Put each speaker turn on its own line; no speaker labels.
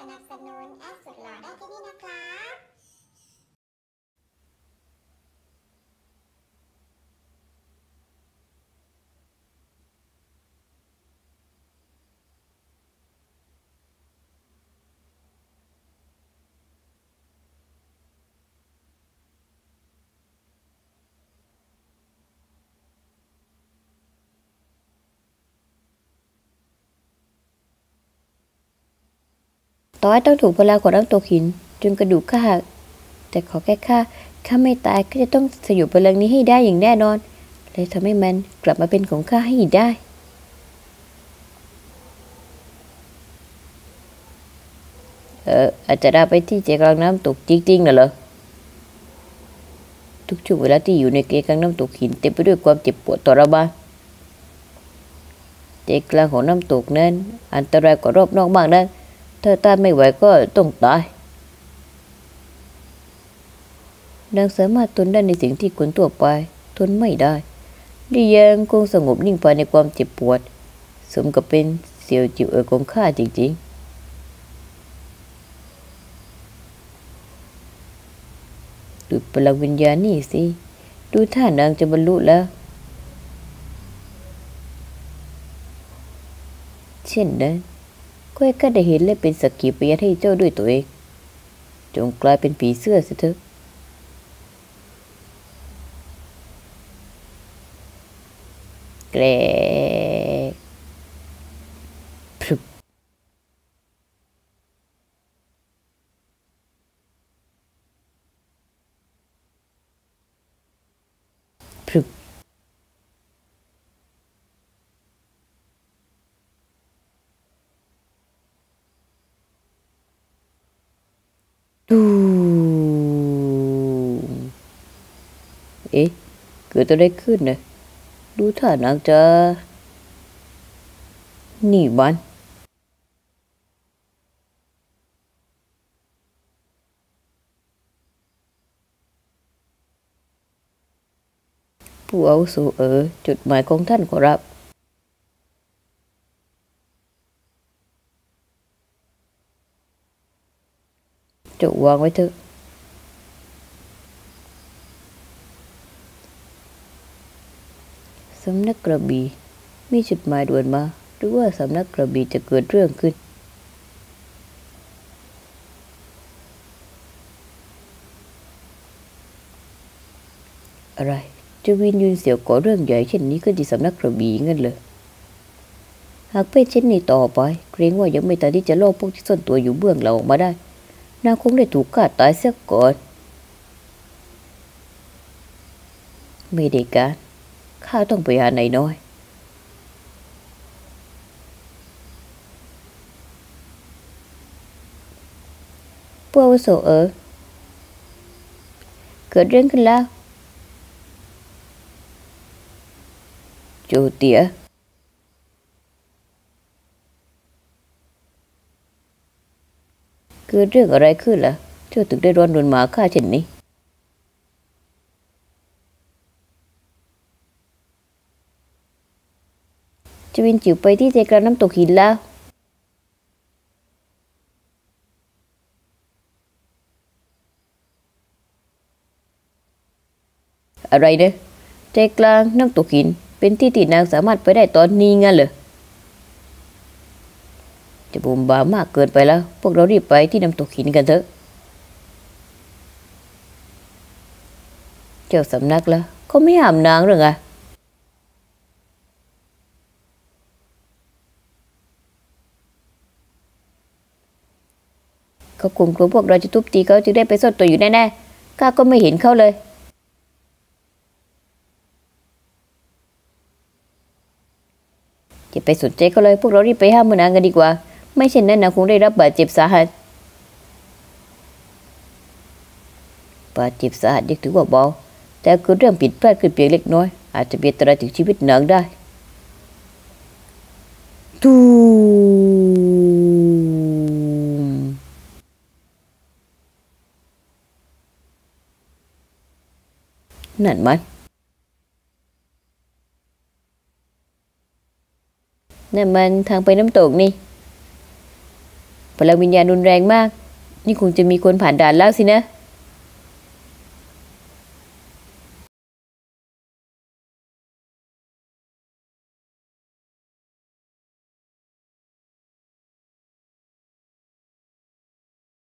นับสนุนแอดสุดหล่อได้ที่นี่นะครับ
ต่อให้ต้องถูกพลังของน้ำตกหินจนกระดูกข้าหักแต่ขอแค่ข้าไม่ตายก็จะต้องสยบพลังนี้ให้ได้อย่างแน่นอนเลยทำให้มันกลับมาเป็นของข้าให้ได้อาจจะได้ไปที่ใจกลางน้ำตกจริงๆน่ะเหรอทุกช่วงเวลาที่อยู่ในใจกลางน้ำตกหินเต็มไปด้วยความเจ็บปวดทรมานใจกลางของน้ำตกนั้นอันตรายกว่ารอบนอกมากนะถ้าต้านไม่ไหวก็ต้องตายนางสามารถทนได้ในสิ่งที่คนทั่วไปทนไม่ได้ดิยังคงสงบนิ่งภายในความเจ็บปวดสมกับเป็นเสี่ยวจิ๋วของข้าจริงๆดูพลังวิญญาณนี่สิดูท่านางจะบรรลุแล้วเช่นนั้นก็ให้ข้าได้เห็นและเป็นสักขีพยานให้เจ้าด้วยตัวเองจงกลายเป็นผีเสื้อเสียเถอะแกรกพรึบพรึบดูเอ๊ะเกิดอะไรขึ้นนะดูท่านางจะนี่มันผู้อาวุโสจุดหมายของท่านขอรับเจะวางไว้เถอะสำนักกระบี่มีจดหมายด่วนมาหรือว่าสำนักกระบี่จะเกิดเรื่องขึ้นอะไรจะวินยืนเสี่ยวก่อเรื่องใหญ่เช่นนี้ขึ้นที่สำนักกระบี่งั้นเลยหากเป็นเช่นนี้ต่อไปเกรงว่ายังไม่ทันที่จะล่อพวกที่ซ่อนตัวอยู่เบื้องหลังออกมาได้นางคงได้ถูกฆ่าตายเสียก่อนไม่ได้การข้าต้องไปหานายน้อยพวกอาวุโสเกิดเรื่องขึ้นแล้วโจเตียเกิดเรื่องอะไรขึ้นล่ะเจ้าถึงได้ร้อนรนมาข้าเช่นนี้จะวินจิ๋วไปที่ใจกลางน้ำตกหินแล้วอะไรเนี่ยใจกลางน้ำตกหินเป็นที่ที่นางสามารถไปได้ตอนนี้งั้นเหรอจะบุ่มบ่ามากเกินไปแล้วพวกเรารีบไปที่น้ำตกหินกันเถอะเจ้าสำนักแล้วเขาไม่ห้ามนางหรือไงเขาคงกลัวพวกเราจะทุบตีเขาจึงได้ไปซ่อนตัวอยู่แน่ๆข้าก็ไม่เห็นเขาเลยอย่าไปสนใจเขาเลยพวกเรารีบไปห้ามนางกันดีกว่าไม่เช่นนั้นนางคงได้รับบาดเจ็บสาหัสบาดเจ็บสาหัสยังถือว่าเบาแต่คือเรื่องผิดพลาดขึ้นเพียงเล็กน้อยอาจจะเป็นอันตรายถึงชีวิตนางได้ตูมนั่นมันทางไปน้ำตกนี่พลังวิญญาณรุนแรงมากนี่คงจะมีคนผ่านด่านแล้วสินะ